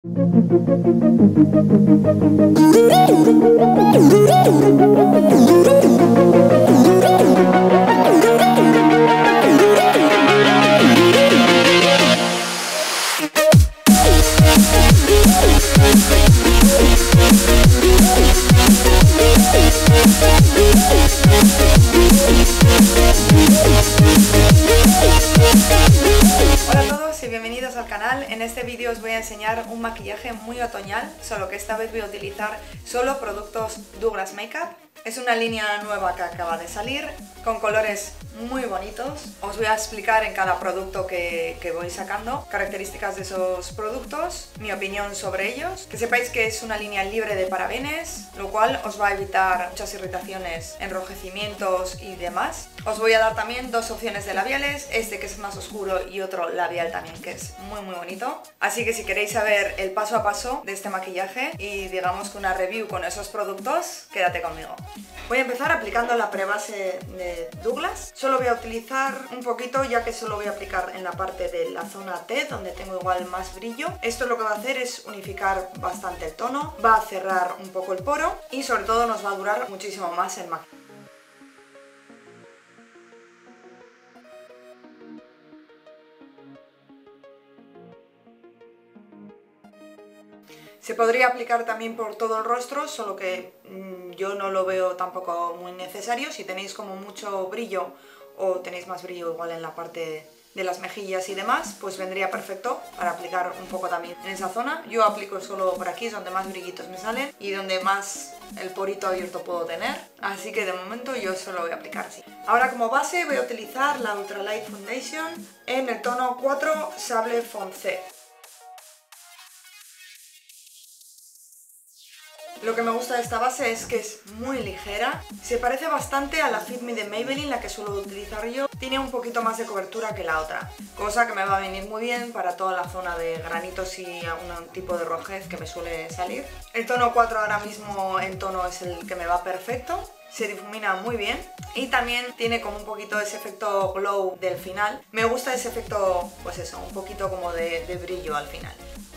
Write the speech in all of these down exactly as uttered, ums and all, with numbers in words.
Bienvenidos al canal. En este vídeo os voy a enseñar un maquillaje muy otoñal, solo que esta vez voy a utilizar solo productos Douglas Makeup. Es una línea nueva que acaba de salir, con colores muy bonitos. Os voy a explicar en cada producto que, que voy sacando, características de esos productos, mi opinión sobre ellos. Que sepáis que es una línea libre de parabenes, lo cual os va a evitar muchas irritaciones, enrojecimientos y demás. Os voy a dar también dos opciones de labiales, este que es más oscuro y otro labial también que es muy muy bonito. Así que si queréis saber el paso a paso de este maquillaje y digamos que una review con esos productos, quédate conmigo. Voy a empezar aplicando la prebase de Douglas. Solo voy a utilizar un poquito, ya que solo voy a aplicar en la parte de la zona T, donde tengo igual más brillo. Esto lo que va a hacer es unificar bastante el tono, va a cerrar un poco el poro y sobre todo nos va a durar muchísimo más el maquillaje. Se podría aplicar también por todo el rostro, solo que mmm, yo no lo veo tampoco muy necesario. Si tenéis como mucho brillo o tenéis más brillo igual en la parte de las mejillas y demás, pues vendría perfecto para aplicar un poco también en esa zona. Yo aplico solo por aquí, es donde más brillitos me salen y donde más el porito abierto puedo tener. Así que de momento yo solo voy a aplicar así. Ahora como base voy a utilizar la Ultralight Foundation en el tono cuatro Sable Foncé. Lo que me gusta de esta base es que es muy ligera, se parece bastante a la Fit Me de Maybelline, la que suelo utilizar yo. Tiene un poquito más de cobertura que la otra, cosa que me va a venir muy bien para toda la zona de granitos y algún tipo de rojez que me suele salir. El tono cuatro ahora mismo en tono es el que me va perfecto. Se difumina muy bien y también tiene como un poquito ese efecto glow del final. Me gusta ese efecto, pues eso, un poquito como de, de brillo al final.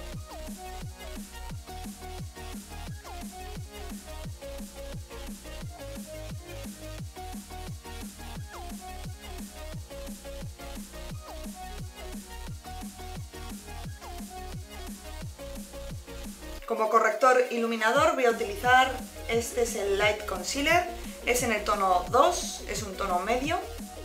Como corrector iluminador voy a utilizar, este es el Light Concealer, es en el tono dos, es un tono medio.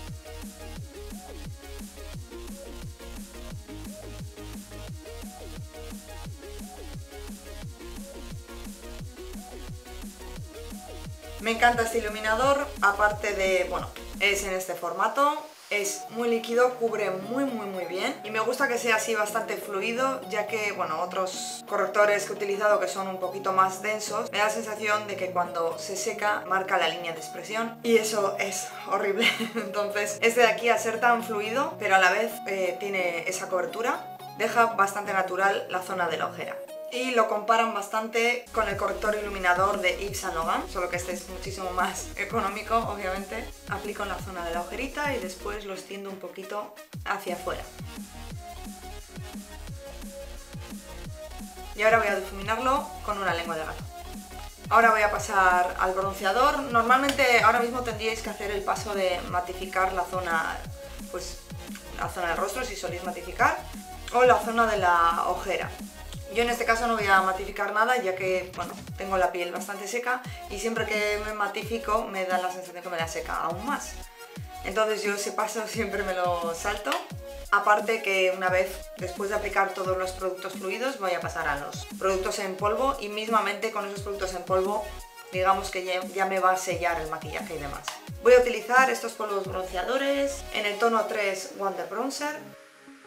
Me encanta este iluminador, aparte de, bueno, es en este formato. Es muy líquido, cubre muy muy muy bien y me gusta que sea así bastante fluido, ya que, bueno, otros correctores que he utilizado que son un poquito más densos, me da la sensación de que cuando se seca marca la línea de expresión y eso es horrible. Entonces este de aquí, al ser tan fluido pero a la vez eh, tiene esa cobertura, deja bastante natural la zona de la ojera. Y lo comparan bastante con el corrector iluminador de Yves Saint Laurent, solo que este es muchísimo más económico, obviamente. Aplico en la zona de la ojerita y después lo extiendo un poquito hacia afuera. Y ahora voy a difuminarlo con una lengua de gato. Ahora voy a pasar al bronceador. Normalmente ahora mismo tendríais que hacer el paso de matificar la zona, pues la zona del rostro si soléis matificar, o la zona de la ojera. Yo en este caso no voy a matificar nada, ya que, bueno, tengo la piel bastante seca y siempre que me matifico me da la sensación que me la seca aún más. Entonces yo ese paso siempre me lo salto. Aparte que una vez después de aplicar todos los productos fluidos voy a pasar a los productos en polvo y mismamente con esos productos en polvo digamos que ya, ya me va a sellar el maquillaje y demás. Voy a utilizar estos polvos bronceadores en el tono tres Wonder Bronzer.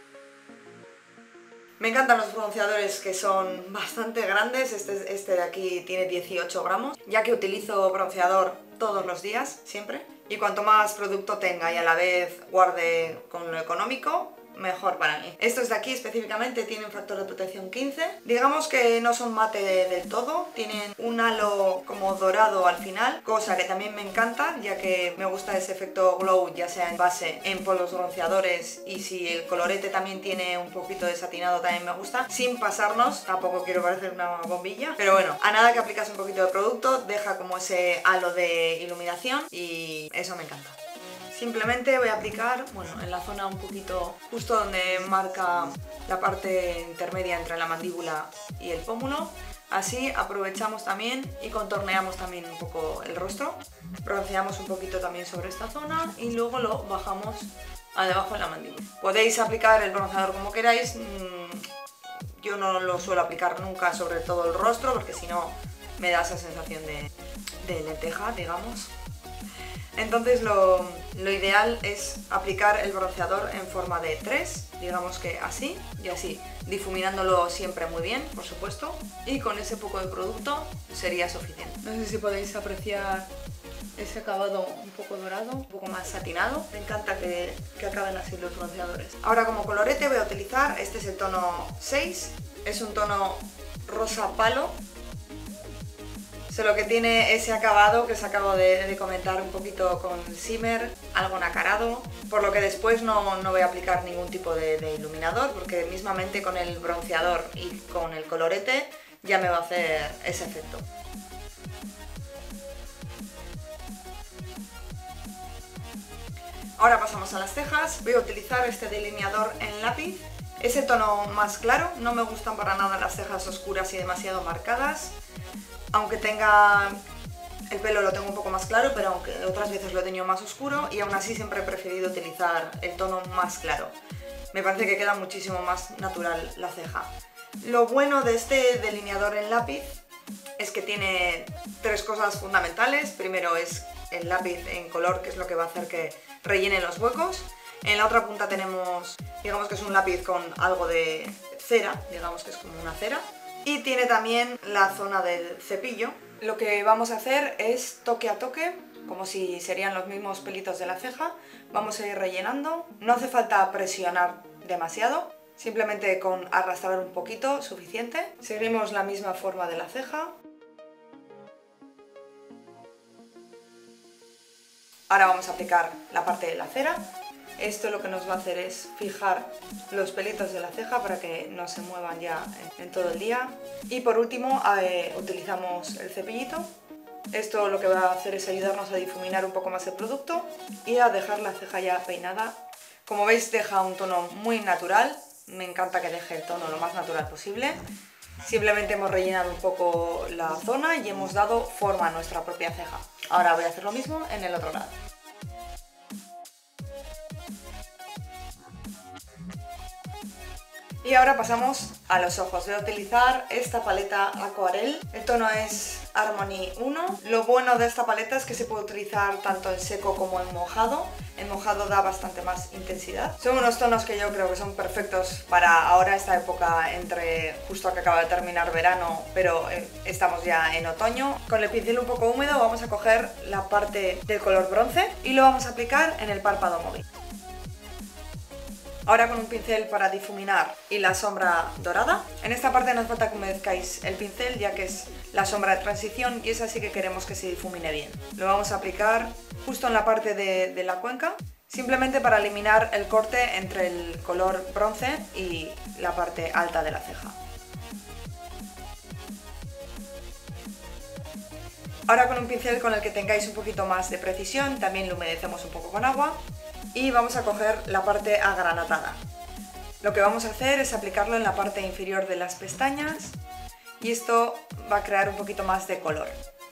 Me encantan los bronceadores que son bastante grandes, este, este de aquí tiene dieciocho gramos, ya que utilizo bronceador todos los días, siempre. Y cuanto más producto tenga y a la vez guarde con lo económico, mejor para mí. Estos de aquí específicamente tienen factor de protección quince. Digamos que no son mate del todo, tienen un halo como dorado al final, cosa que también me encanta, ya que me gusta ese efecto glow, ya sea en base, en polvos bronceadores, y si el colorete también tiene un poquito de satinado también me gusta, sin pasarnos, tampoco quiero parecer una bombilla, pero bueno, a nada que aplicas un poquito de producto, deja como ese halo de iluminación y eso me encanta. Simplemente voy a aplicar, bueno, en la zona un poquito justo donde marca la parte intermedia entre la mandíbula y el pómulo. Así aprovechamos también y contorneamos también un poco el rostro. Bronceamos un poquito también sobre esta zona y luego lo bajamos a debajo de la mandíbula. Podéis aplicar el bronceador como queráis. Yo no lo suelo aplicar nunca sobre todo el rostro porque si no me da esa sensación de, de lenteja, digamos. Entonces lo, lo ideal es aplicar el bronceador en forma de tres, digamos que así y así, difuminándolo siempre muy bien, por supuesto, y con ese poco de producto sería suficiente. No sé si podéis apreciar ese acabado un poco dorado, un poco más satinado. Me encanta que, que acaben así los bronceadores. Ahora como colorete voy a utilizar, este es el tono seis, es un tono rosa palo. Solo que tiene ese acabado que os acabo de, de comentar un poquito con shimmer, algo nacarado, por lo que después no, no voy a aplicar ningún tipo de, de iluminador porque mismamente con el bronceador y con el colorete ya me va a hacer ese efecto. Ahora pasamos a las cejas. Voy a utilizar este delineador en lápiz, ese tono más claro. No me gustan para nada las cejas oscuras y demasiado marcadas. Aunque tenga el pelo lo tengo un poco más claro, pero aunque otras veces lo he tenido más oscuro y aún así siempre he preferido utilizar el tono más claro. Me parece que queda muchísimo más natural la ceja. Lo bueno de este delineador en lápiz es que tiene tres cosas fundamentales. Primero es el lápiz en color, que es lo que va a hacer que rellene los huecos. En la otra punta tenemos, digamos que es un lápiz con algo de cera, digamos que es como una cera. Y tiene también la zona del cepillo. Lo que vamos a hacer es toque a toque, como si serían los mismos pelitos de la ceja. Vamos a ir rellenando. No hace falta presionar demasiado, simplemente con arrastrar un poquito suficiente. Seguimos la misma forma de la ceja. Ahora vamos a aplicar la parte de la cera. Esto lo que nos va a hacer es fijar los pelitos de la ceja para que no se muevan ya en todo el día. Y por último eh, utilizamos el cepillito. Esto lo que va a hacer es ayudarnos a difuminar un poco más el producto y a dejar la ceja ya peinada. Como veis deja un tono muy natural, me encanta que deje el tono lo más natural posible. Simplemente hemos rellenado un poco la zona y hemos dado forma a nuestra propia ceja. Ahora voy a hacer lo mismo en el otro lado. Y ahora pasamos a los ojos. Voy a utilizar esta paleta Aquarel. El tono es Harmony uno. Lo bueno de esta paleta es que se puede utilizar tanto en seco como en mojado. En mojado da bastante más intensidad. Son unos tonos que yo creo que son perfectos para ahora, esta época entre justo que acaba de terminar verano, pero estamos ya en otoño. Con el pincel un poco húmedo vamos a coger la parte del color bronce y lo vamos a aplicar en el párpado móvil. Ahora con un pincel para difuminar y la sombra dorada. En esta parte no hace falta que humedezcáis el pincel ya que es la sombra de transición y es así que queremos que se difumine bien. Lo vamos a aplicar justo en la parte de, de la cuenca, simplemente para eliminar el corte entre el color bronce y la parte alta de la ceja. Ahora con un pincel con el que tengáis un poquito más de precisión, también lo humedecemos un poco con agua. Y vamos a coger la parte agranatada. Lo que vamos a hacer es aplicarlo en la parte inferior de las pestañas y esto va a crear un poquito más de color.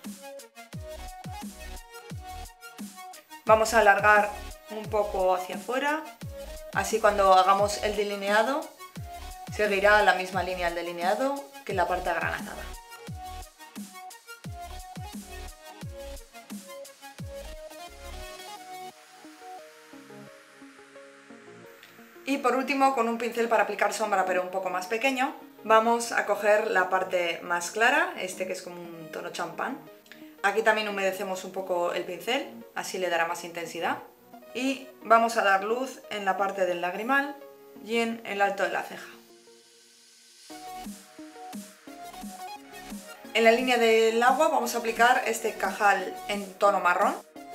Vamos a alargar un poco hacia afuera, así cuando hagamos el delineado seguirá la misma línea del delineado que la parte agranatada. Y por último, con un pincel para aplicar sombra pero un poco más pequeño, vamos a coger la parte más clara, este que es como un tono champán. Aquí también humedecemos un poco el pincel, así le dará más intensidad. Y vamos a dar luz en la parte del lagrimal y en el alto de la ceja. En la línea del agua vamos a aplicar este cajal en tono marrón.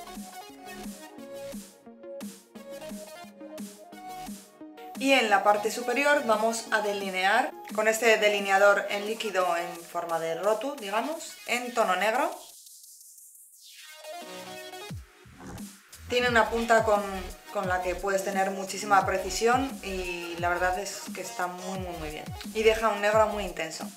Y en la parte superior vamos a delinear con este delineador en líquido en forma de rotu, digamos, en tono negro. Tiene una punta con, con la que puedes tener muchísima precisión y la verdad es que está muy muy muy bien. Y deja un negro muy intenso.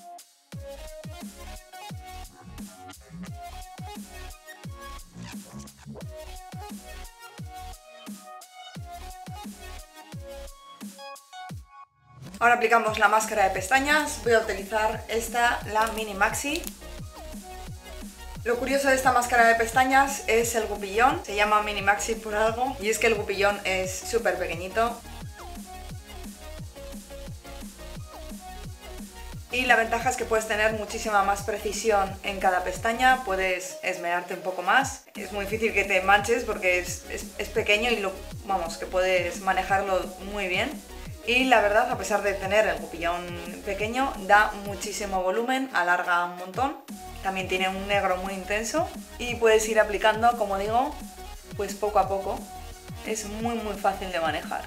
Ahora aplicamos la máscara de pestañas. Voy a utilizar esta, la Mini Maxi. Lo curioso de esta máscara de pestañas es el gupillón. Se llama Mini Maxi por algo. Y es que el gupillón es súper pequeñito. Y la ventaja es que puedes tener muchísima más precisión en cada pestaña. Puedes esmerarte un poco más. Es muy difícil que te manches porque es, es, es pequeño y lo, vamos, que puedes manejarlo muy bien. Y la verdad, a pesar de tener el gupillón pequeño, da muchísimo volumen, alarga un montón. También tiene un negro muy intenso y puedes ir aplicando, como digo, pues poco a poco. Es muy muy fácil de manejar.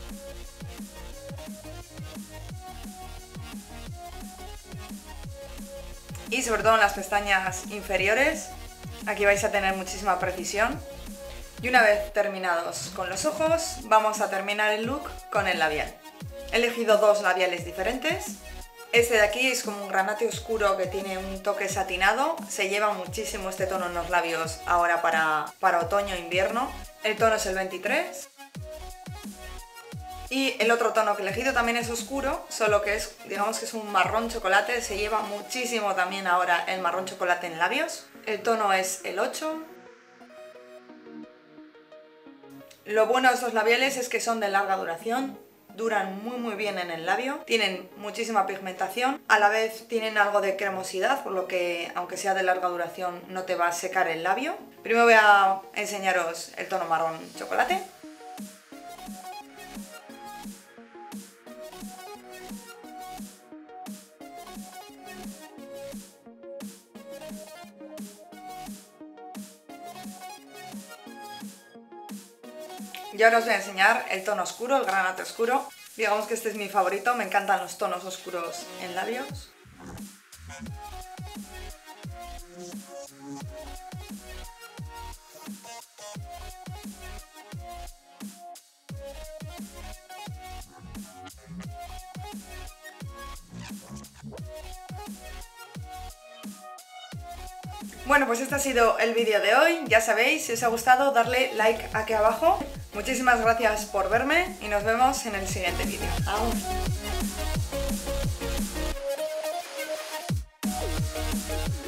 Y sobre todo en las pestañas inferiores, aquí vais a tener muchísima precisión. Y una vez terminados con los ojos, vamos a terminar el look con el labial. He elegido dos labiales diferentes. Este de aquí es como un granate oscuro que tiene un toque satinado. Se lleva muchísimo este tono en los labios ahora para, para otoño e invierno. El tono es el veintitrés. Y el otro tono que he elegido también es oscuro, solo que es, digamos que es un marrón chocolate. Se lleva muchísimo también ahora el marrón chocolate en labios. El tono es el ocho. Lo bueno de estos labiales es que son de larga duración. Duran muy muy bien en el labio, tienen muchísima pigmentación, a la vez tienen algo de cremosidad, por lo que aunque sea de larga duración no te va a secar el labio. Primero voy a enseñaros el tono marrón chocolate. Y ahora os voy a enseñar el tono oscuro, el granate oscuro. Digamos que este es mi favorito, me encantan los tonos oscuros en labios. Bueno, pues este ha sido el vídeo de hoy. Ya sabéis, si os ha gustado, darle like aquí abajo. Muchísimas gracias por verme y nos vemos en el siguiente vídeo. ¡Adiós!